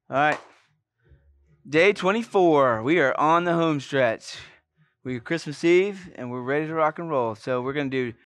All right. Day 24. We are on the home stretch. We're Christmas Eve, and we're ready to rock and roll. So we're going to do